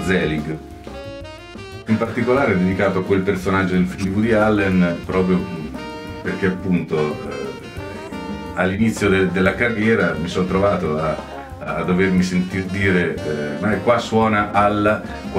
Zelig. In particolare è dedicato a quel personaggio del film di Woody Allen, proprio perché appunto all'inizio della carriera mi sono trovato a dovermi sentir dire ma qua suona al,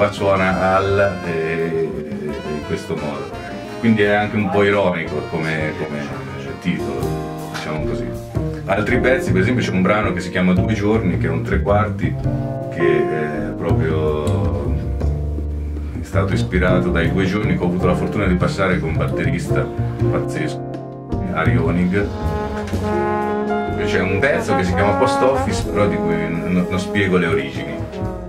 in questo modo. Quindi è anche un po' ironico come titolo, diciamo così. Altri pezzi, per esempio c'è un brano che si chiama Due giorni, che è un tre quarti, che è proprio è stato ispirato dai due giorni che ho avuto la fortuna di passare con un batterista pazzesco, Ari Honig. C'è un pezzo che si chiama Post Office, però di cui non spiego le origini.